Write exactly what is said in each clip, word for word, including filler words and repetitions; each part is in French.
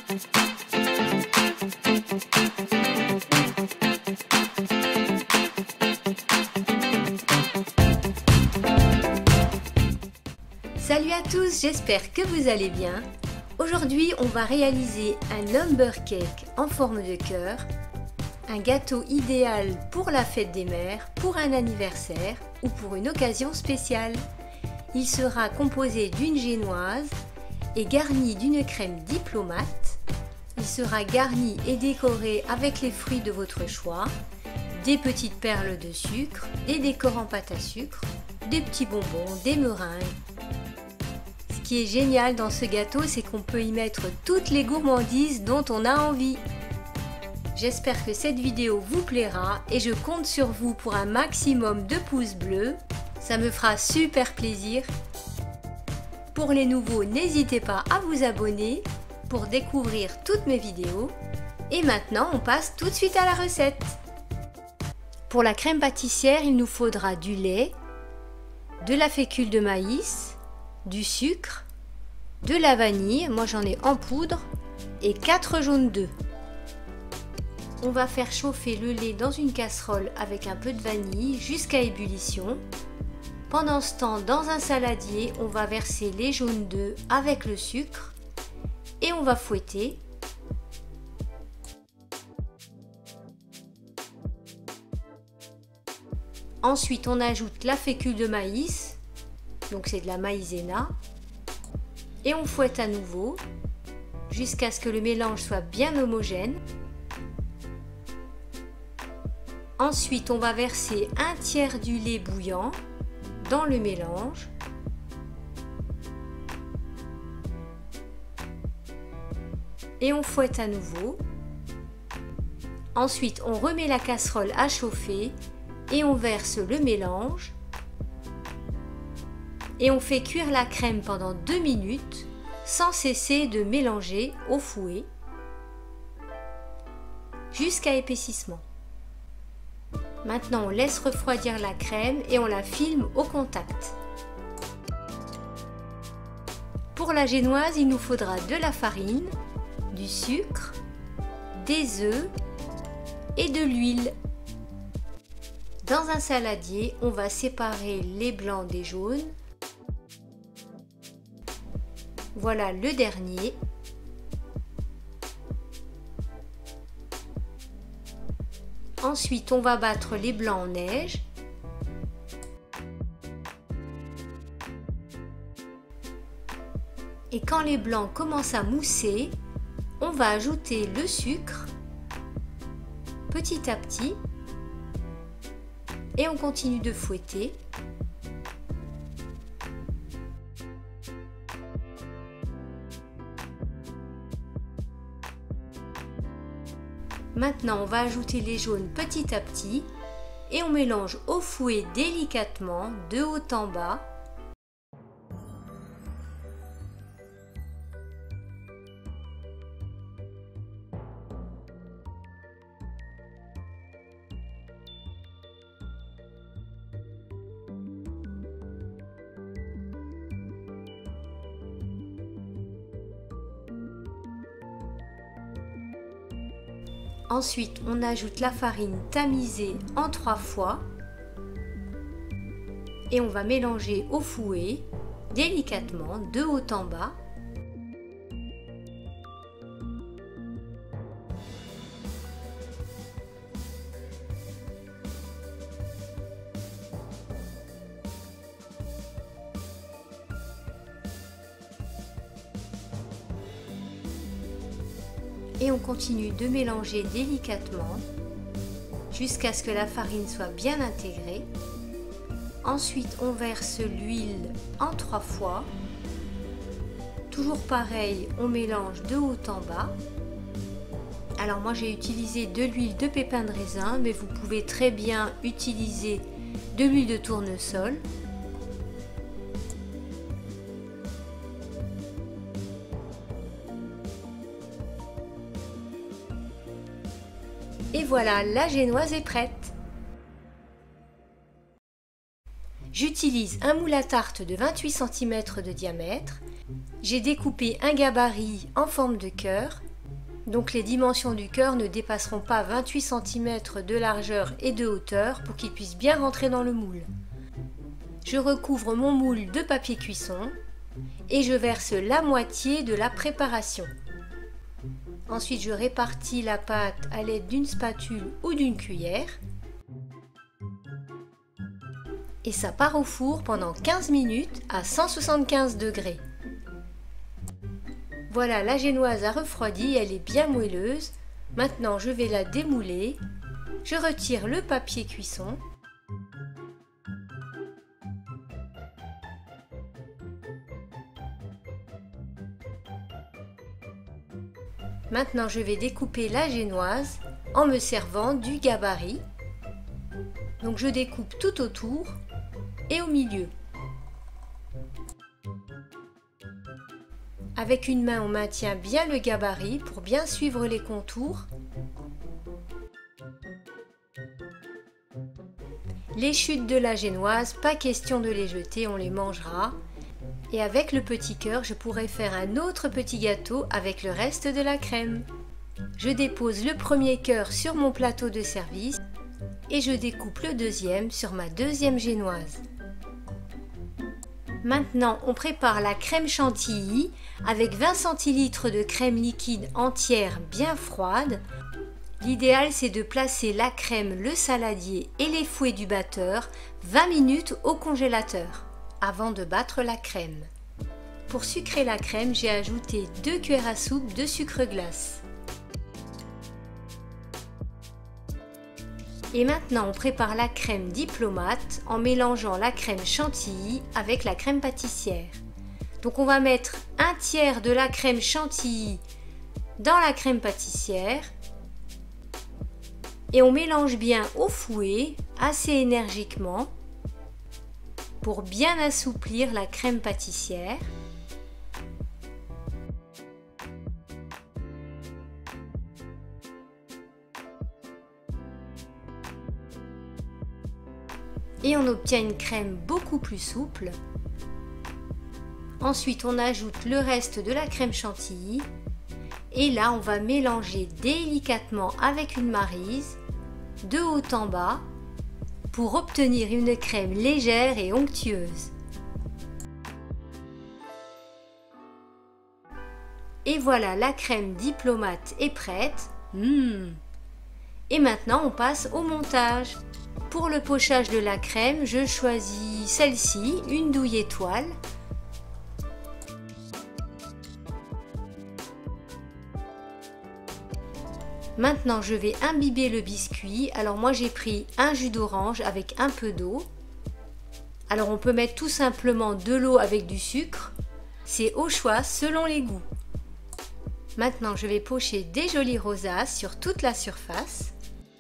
Salut à tous, j'espère que vous allez bien. Aujourd'hui, on va réaliser un lumber cake en forme de cœur, un gâteau idéal pour la fête des mères, pour un anniversaire ou pour une occasion spéciale. Il sera composé d'une génoise et garni d'une crème diplomate. Il sera garni et décoré avec les fruits de votre choix, des petites perles de sucre, des décors en pâte à sucre, des petits bonbons, des meringues. Ce qui est génial dans ce gâteau, c'est qu'on peut y mettre toutes les gourmandises dont on a envie. J'espère que cette vidéo vous plaira et je compte sur vous pour un maximum de pouces bleus. Ça me fera super plaisir. Pour les nouveaux, n'hésitez pas à vous abonner pour découvrir toutes mes vidéos. Et maintenant, on passe tout de suite à la recette. Pour la crème pâtissière, il nous faudra du lait, de la fécule de maïs, du sucre, de la vanille, moi j'en ai en poudre, et quatre jaunes d'œufs. On va faire chauffer le lait dans une casserole avec un peu de vanille jusqu'à ébullition. Pendant ce temps, dans un saladier, on va verser les jaunes d'œufs avec le sucre et on va fouetter. Ensuite, on ajoute la fécule de maïs. Donc c'est de la maïzena, et on fouette à nouveau jusqu'à ce que le mélange soit bien homogène. Ensuite, on va verser un tiers du lait bouillant dans le mélange. Et on fouette à nouveau. Ensuite, on remet la casserole à chauffer et on verse le mélange. Et on fait cuire la crème pendant deux minutes sans cesser de mélanger au fouet jusqu'à épaississement. Maintenant, on laisse refroidir la crème et on la filme au contact. Pour la génoise, il nous faudra de la farine, du sucre, des œufs et de l'huile. Dans un saladier, on va séparer les blancs des jaunes. Voilà le dernier. Ensuite, on va battre les blancs en neige. Et quand les blancs commencent à mousser, on va ajouter le sucre petit à petit et on continue de fouetter. Maintenant, on va ajouter les jaunes petit à petit et on mélange au fouet délicatement de haut en bas. Ensuite, on ajoute la farine tamisée en trois fois et on va mélanger au fouet délicatement de haut en bas. Et on continue de mélanger délicatement jusqu'à ce que la farine soit bien intégrée. Ensuite, on verse l'huile en trois fois. Toujours pareil, on mélange de haut en bas. Alors moi j'ai utilisé de l'huile de pépins de raisin, mais vous pouvez très bien utiliser de l'huile de tournesol. Et voilà, la génoise est prête. J'utilise un moule à tarte de vingt-huit centimètres de diamètre. J'ai découpé un gabarit en forme de cœur Donc les dimensions du cœur ne dépasseront pas vingt-huit centimètres de largeur et de hauteur pour qu'il puisse bien rentrer dans le moule. Je recouvre mon moule de papier cuisson et je verse la moitié de la préparation. Ensuite, je répartis la pâte à l'aide d'une spatule ou d'une cuillère. Et ça part au four pendant quinze minutes à cent soixante-quinze degrés. Voilà, la génoise a refroidi, elle est bien moelleuse. Maintenant, je vais la démouler. Je retire le papier cuisson. Maintenant, je vais découper la génoise en me servant du gabarit. Donc, je découpe tout autour et au milieu. Avec une main, on maintient bien le gabarit pour bien suivre les contours. Les chutes de la génoise, pas question de les jeter, on les mangera. Et avec le petit cœur, je pourrais faire un autre petit gâteau avec le reste de la crème. Je dépose le premier cœur sur mon plateau de service et je découpe le deuxième sur ma deuxième génoise. Maintenant, on prépare la crème chantilly avec vingt centilitres de crème liquide entière bien froide. L'idéal, c'est de placer la crème, le saladier et les fouets du batteur vingt minutes au congélateur avant de battre la crème. Pour sucrer la crème, j'ai ajouté deux cuillères à soupe de sucre glace. Et maintenant, on prépare la crème diplomate en mélangeant la crème chantilly avec la crème pâtissière. Donc on va mettre un tiers de la crème chantilly dans la crème pâtissière et on mélange bien au fouet, assez énergiquement, pour bien assouplir la crème pâtissière. Et on obtient une crème beaucoup plus souple. Ensuite, on ajoute le reste de la crème chantilly. Et là, on va mélanger délicatement avec une maryse, de haut en bas, pour obtenir une crème légère et onctueuse. Et voilà, la crème diplomate est prête. Mmh. Et maintenant, on passe au montage. Pour le pochage de la crème, je choisis celle-ci, une douille étoile. Maintenant, je vais imbiber le biscuit. Alors moi, j'ai pris un jus d'orange avec un peu d'eau. Alors on peut mettre tout simplement de l'eau avec du sucre. C'est au choix selon les goûts. Maintenant, je vais pocher des jolies rosaces sur toute la surface.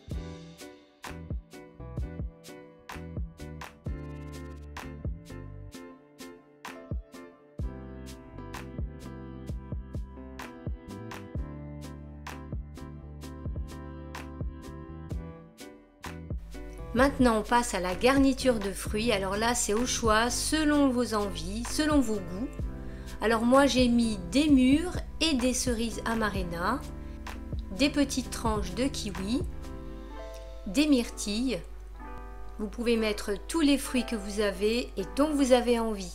Maintenant, on passe à la garniture de fruits. Alors là, c'est au choix, selon vos envies, selon vos goûts. Alors moi, j'ai mis des mûres et des cerises amarena, des petites tranches de kiwi, des myrtilles. Vous pouvez mettre tous les fruits que vous avez et dont vous avez envie.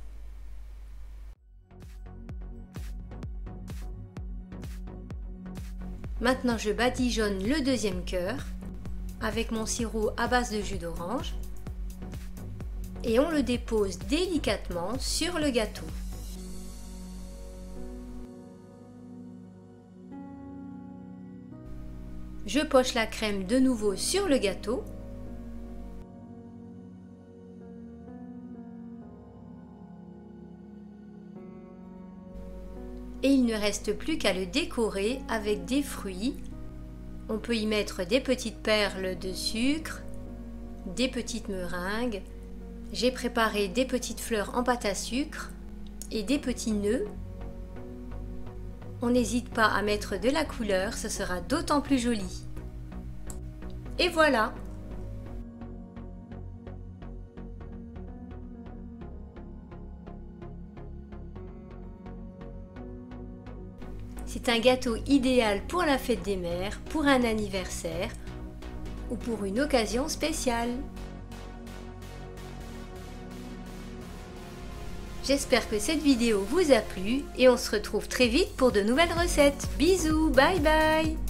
Maintenant, je badigeonne le deuxième cœur avec mon sirop à base de jus d'orange et on le dépose délicatement sur le gâteau. Je poche la crème de nouveau sur le gâteau. Et il ne reste plus qu'à le décorer avec des fruits. On peut y mettre des petites perles de sucre, des petites meringues. J'ai préparé des petites fleurs en pâte à sucre et des petits nœuds. On n'hésite pas à mettre de la couleur, ce sera d'autant plus joli. Et voilà! C'est un gâteau idéal pour la fête des mères, pour un anniversaire ou pour une occasion spéciale. J'espère que cette vidéo vous a plu et on se retrouve très vite pour de nouvelles recettes. Bisous, bye bye!